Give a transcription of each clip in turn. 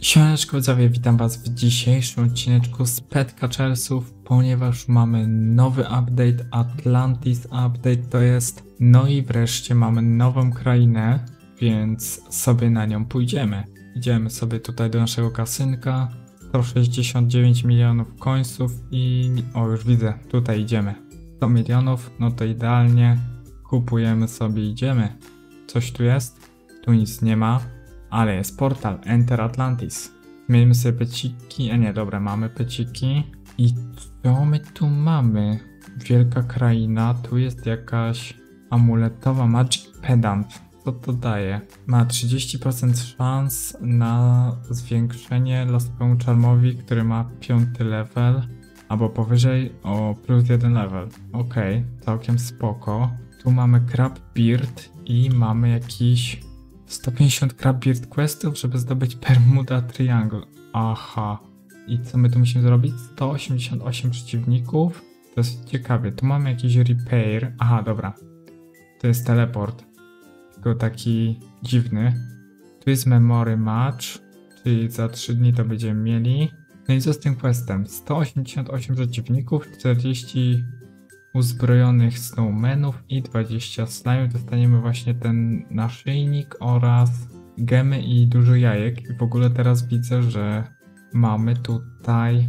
Siemaneczko widzowie, witam was w dzisiejszym odcineczku z Pet Catchersów, ponieważ mamy nowy update, Atlantis Update to jest. No i wreszcie mamy nową krainę, więc sobie na nią pójdziemy. Idziemy sobie tutaj do naszego kasynka, 169 milionów końców i... o, już widzę, tutaj idziemy. 100 milionów, no to idealnie, kupujemy sobie, idziemy. Coś tu jest? Tu nic nie ma. Ale jest portal Enter Atlantis. Zmienimy sobie peciki. Nie, dobra, mamy peciki. I co my tu mamy? Wielka kraina. Tu jest jakaś amuletowa Magic Pedant. Co to daje? Ma 30% szans na zwiększenie losowemu charmowi, który ma 5 level. Albo powyżej o plus 1 level. Okej, całkiem spoko. Tu mamy Crab Beard i mamy jakiś 150 Crab Beard questów, żeby zdobyć Bermuda Triangle. Aha. I co my tu musimy zrobić? 188 przeciwników. To jest ciekawie. Tu mamy jakiś repair. Aha, dobra. To jest teleport. Tylko taki dziwny. Tu jest memory match. Czyli za 3 dni to będziemy mieli. No i co z tym questem? 188 przeciwników, 40 uzbrojonych snowmenów i 20 slime. Dostaniemy właśnie ten naszyjnik oraz gemy i dużo jajek. I w ogóle teraz widzę, że mamy tutaj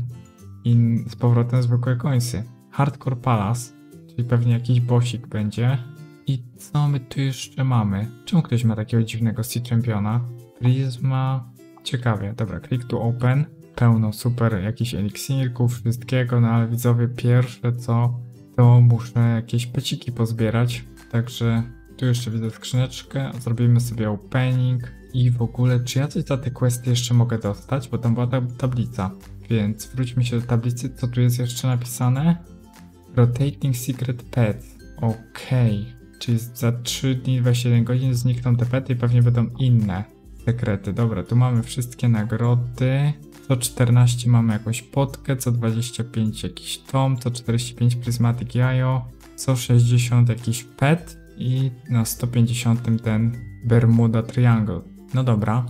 z powrotem zwykłe końce. Hardcore Palace, czyli pewnie jakiś bossik będzie. I co my tu jeszcze mamy? Czemu ktoś ma takiego dziwnego Sea Championa? Prisma. Ciekawie. Dobra, click to open. Pełno super jakichś eliksirków, wszystkiego, no ale widzowie, pierwsze co, to muszę jakieś peciki pozbierać, także tu jeszcze widzę skrzyneczkę, zrobimy sobie opening i w ogóle czy ja coś za te questy jeszcze mogę dostać, bo tam była tablica, więc wróćmy się do tablicy, co tu jest jeszcze napisane? Rotating Secret Pets, okej, czyli za 3 dni 21 godzin znikną te pety i pewnie będą inne sekrety. Dobra, tu mamy wszystkie nagrody. Co 14 mamy jakąś potkę, co 25 jakiś tom, co 45 Prismatic jajo, co 60 jakiś pet i na 150 ten Bermuda Triangle. No dobra,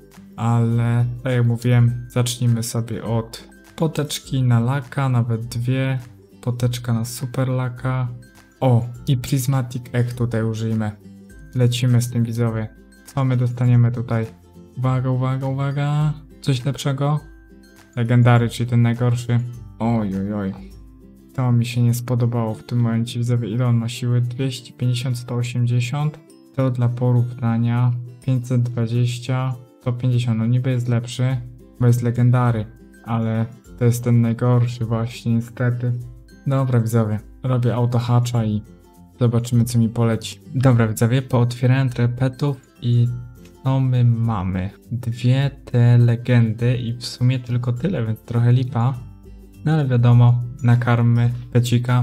ale tak jak mówiłem, zacznijmy sobie od poteczki na laka, nawet 2, poteczka na super laka. O, i Prismatic Egg tutaj użyjmy. Lecimy z tym, widzowie. Co my dostaniemy tutaj? Uwaga, uwaga, uwaga. Coś lepszego? Legendary, czyli ten najgorszy. Oj, oj, oj. To mi się nie spodobało w tym momencie. Widzowie, ile on ma siły? 250, 180. To dla porównania 520, 150. No niby jest lepszy, bo jest legendary. Ale to jest ten najgorszy właśnie, niestety. Dobra, widzowie. Robię autohatcha i zobaczymy, co mi poleci. Dobra, widzowie, pootwierałem trochę petów i co my mamy? 2 te legendy i w sumie tylko tyle, więc trochę lipa. No ale wiadomo, nakarmy pecika.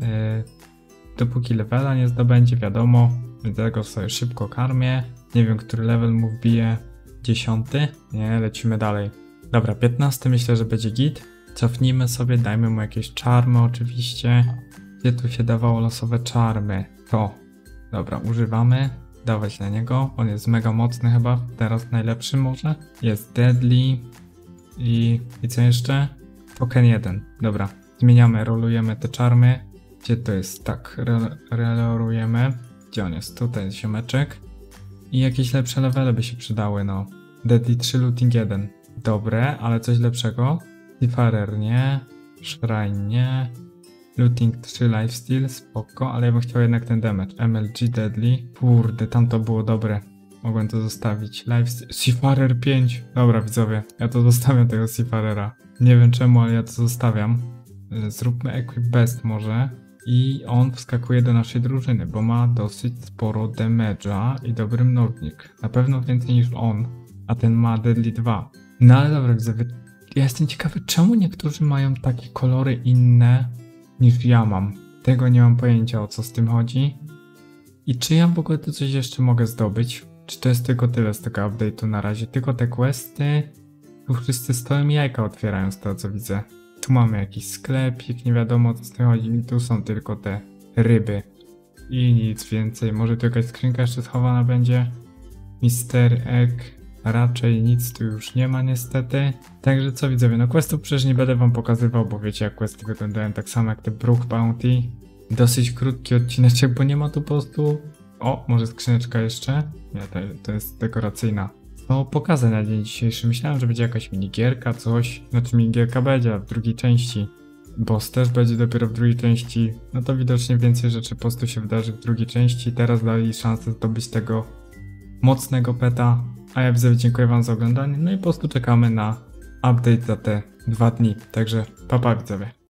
Dopóki levela nie zdobędzie, wiadomo. Dlatego sobie szybko karmię. Nie wiem, który level mu wbije. 10? Nie, lecimy dalej. Dobra, 15 myślę, że będzie git. Cofnijmy sobie, dajmy mu jakieś czarmy oczywiście. Gdzie tu się dawało losowe czarmy? To. Dobra, używamy. Dawać na niego. On jest mega mocny chyba. Teraz najlepszy może. Jest Deadly. I co jeszcze? Token 1. Dobra. Zmieniamy, rolujemy te czarmy. Gdzie to jest? Tak, rolujemy. Gdzie on jest? Tutaj jest ziomeczek. I jakieś lepsze levele by się przydały, no. Deadly 3, Looting 1. Dobre, ale coś lepszego. Seafarer nie. Shrine nie. Looting 3 lifesteal, spoko, ale ja bym chciał jednak ten damage. MLG Deadly. Kurde, tam to było dobre. Mogłem to zostawić. Lifesteal. Seafarer 5. Dobra, widzowie, ja to zostawiam tego Seafarera. Nie wiem czemu, ale ja to zostawiam. Zróbmy Equip Best może. I on wskakuje do naszej drużyny, bo ma dosyć sporo damage'a i dobry mnożnik. Na pewno więcej niż on, a ten ma Deadly 2. No ale dobra, widzowie, ja jestem ciekawy, czemu niektórzy mają takie kolory inne niż ja mam. Tego nie mam pojęcia, o co z tym chodzi. I czy ja w ogóle tu coś jeszcze mogę zdobyć? Czy to jest tylko tyle z tego update'u na razie? Tylko te questy? Tu wszyscy stoją i jajka otwierają z tego, co widzę. Tu mamy jakiś sklepik, nie wiadomo, o co z tym chodzi. I tu są tylko te ryby. I nic więcej. Może tu jakaś skrzynka jeszcze schowana będzie? Mister Egg. raczej nic tu już nie ma niestety. Także co widzowie, no questów przecież nie będę wam pokazywał, bo wiecie jak questy wyglądają tak samo jak te Bruch Bounty. Dosyć krótki odcineczek, bo nie ma tu po prostu... O, może skrzyneczka jeszcze? Nie, to jest dekoracyjna. No pokazać na dzień dzisiejszy. Myślałem, że będzie jakaś minigierka, coś. Znaczy minigierka będzie, a w drugiej części. Boss też będzie dopiero w drugiej części. No to widocznie więcej rzeczy po prostu się wydarzy w drugiej części. Teraz dali szansę zdobyć tego mocnego peta. A ja widzowie dziękuję wam za oglądanie. No i po prostu czekamy na update za te 2 dni. Także pa widzowie.